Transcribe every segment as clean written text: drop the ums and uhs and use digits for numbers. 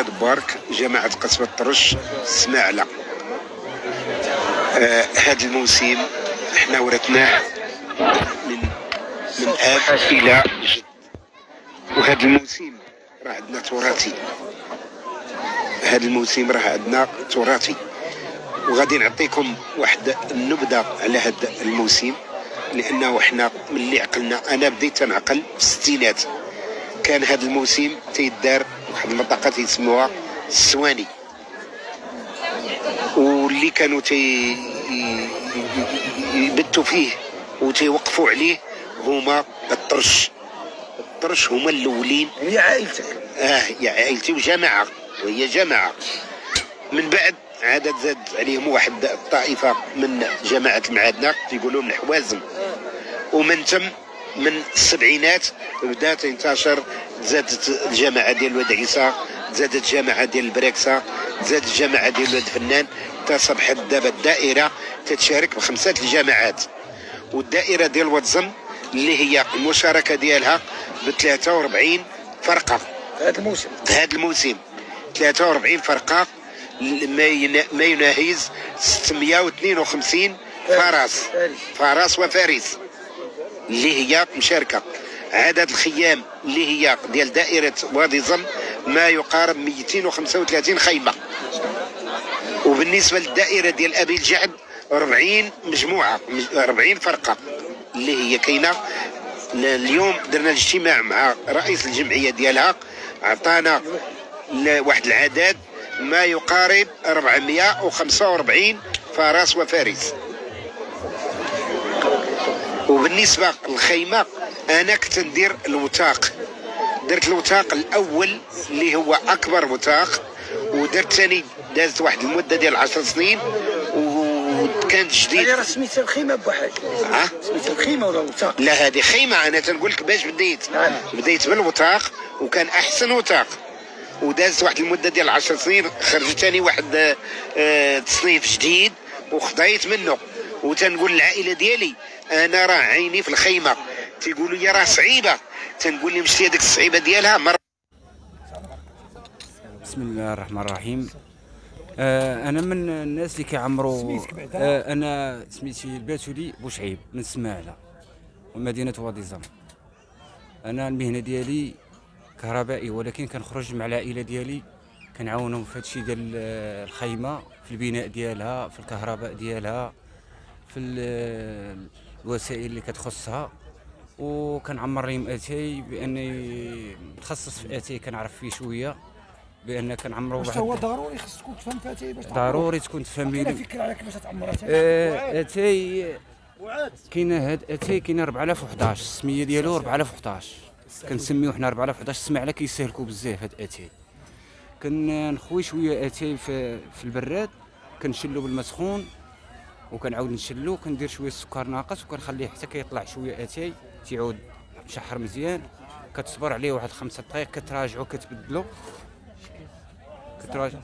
بارك جماعة قصبة طرش سماعلة. هذا الموسم احنا ورثناه من اب الى جد، وهذا الموسم راه عندنا تراثي. هذا الموسم راه عندنا تراثي، وغادي نعطيكم واحد النبذه على هذا الموسم، لانه احنا ملي عقلنا، انا بديت نعقل في الستينات، كان هذا الموسم تيدار واحد المنطقه تيسموها السواني، واللي كانوا يبتوا فيه وتيوقفوا عليه هما الطرش هما الاولين. هي عائلتك؟ يا عائلتي وجماعه، وهي جماعه. من بعد عاد زاد عليهم واحد الطائفه من جماعه المعادنه تيقولوا من الحوازم، ومن تم من السبعينات بدا تنتشر، زادت الجماعه ديال واد عيسى، زادت الجماعه ديال البراكسه، زادت الجماعه ديال واد فنان، تصبحت دابا الدائره تتشارك بخمسه الجماعات. والدائره ديال واتزن اللي هي المشاركه ديالها ب 43 فرقه هذا الموسم 43 فرقه، ما يناهز 652 فرس وفارس اللي هي مشاركه. عدد الخيام اللي هي ديال دائره وادي زن ما يقارب 235 خيمه. وبالنسبه للدائره ديال ابي الجعد 40 مجموعه، 40 فرقه اللي هي كاينه. اليوم درنا الاجتماع مع رئيس الجمعيه ديالها، عطانا واحد العدد ما يقارب 445 فرس وفارس. وبالنسبه للخيمه انا كنت ندير الوثاق، درت الوثاق الاول اللي هو اكبر وثاق، ودرت ثاني دازت واحد المده ديال 10 سنين وكانت جديد. راه سميتها الخيمه بواحد سميتها الخيمه ولا الوثاق؟ لا هذه خيمه، انا تنقول لك باش بديت بالوثاق، وكان احسن وثاق، ودازت واحد المده ديال 10 سنين خرجت ثاني واحد تصنيف جديد وخضيت منه. وتنقول للعائله ديالي انا راه عيني في الخيمه، تيقولوا لي راه صعيبه، تنقول لهم شتي هذيك الصعيبه ديالها بسم الله الرحمن الرحيم. انا من الناس اللي كيعمروا. انا سميتي الباتولي بوشعيب من سماعله ومدينه وادي زم. انا المهنه ديالي كهربائي، ولكن كنخرج مع العائله ديالي كنعاونهم في هادشي ديال الخيمه، في البناء ديالها، في الكهرباء ديالها، في الوسائل اللي كتخصها. وكنعمر لهم اتاي باني متخصص في اتاي، كنعرف فيه شويه، بان كنعمروا واحد. هو ضروري خصك تكون تفهم في اتاي باش ضروري تكون تفهم لي. كاينه فكره على كيفاش تعمر اتاي؟ اتاي كاينه هاد اتاي كاينه 4011، السميه ديالو 4011، كنسميوه حنا 4011. سمعنا كيسهلكوا بزاف هاد اتاي. كنخوي شويه اتاي في البراد، كنشلو بالماء سخون وكنعاود نشلو، كندير شويه السكر ناقص وكنخليه حتى كيطلع شويه اتاي، تيعود مشحر مزيان. كتصبر عليه واحد 5 دقائق، كتراجعو كتبدلو، كتراجع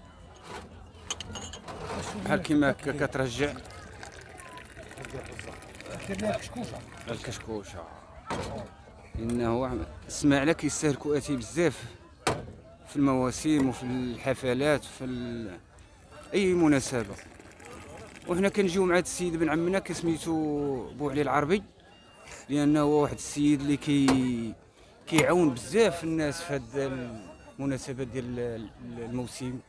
بحال كيما هكا كترجع. دير لها الكشكوشه. انه سمعنا كيستهلكوا اتاي بزاف في المواسم وفي الحفلات، في اي مناسبه. وحنا كنجيو مع هاد السيد بن عمنا كسميتو بوعلي العربي، لانه هو واحد السيد اللي كيعاون بزاف الناس في هاد المناسبات ديال الموسم،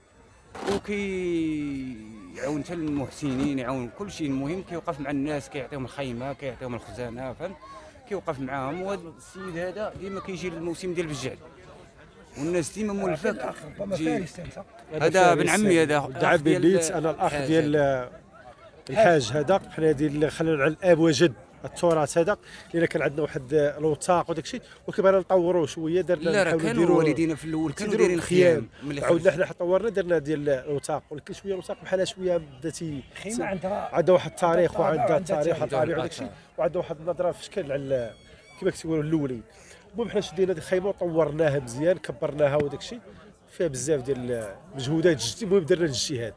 وكيعاون حتى المحسنين، يعاون كل شيء. المهم كيوقف مع الناس، كيعطيهم الخيمه، كيعطيهم الخزانه، فهمت، كيوقف معاهم. وهذا السيد هذا ديما كيجي للموسم ديال بالجعد، والناس ديما مولفه. هذا بن عمي، هذا دعا بليت انا الاخ ديال الحاج هذا، حنا ديال خلينا على الاب وجد التراث هذا، لان كان عندنا واحد الوثاق وداك الشيء، وكيبغينا نطوروا شويه. درنا لا راه كانوا والدينا في الاول كانوا دايرين خيام، عاودنا حنا طورنا درنا ديال الوثاق، ولكن شويه الوثاق بحالها شويه بدات خيمه عندها واحد التاريخ، وعندها التاريخ وداك الشيء، وعندها واحد النظره في شكل على كيما كيقولوا الاولين. المهم حنا شدينا هذه الخيمه وطورناها مزيان، كبرناها وداك الشيء، فيها بزاف ديال المجهودات. المهم درنا الاجتهاد.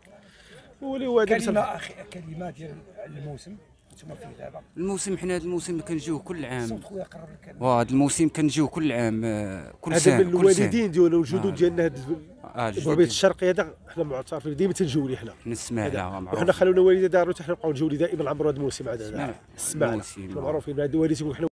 كلمه ديال الموسم انتم فيه دابا. الموسم حنا هذا الموسم كنجيوه كل عام. وهذا الموسم كنجيوه كل عام، كل سنه. هذا من الوالدين ديالنا والجدود ديالنا. بوعبيط الشرقي هذا حنا معترفين ديما تنجولي حنا نسمع لها معروف. وحنا خلونا والدي دارو حنا نبقاو نجولي دائما عبر هذا الموسم هذا السماع السماع موسم. معروفين هذا والدي تيقول حنا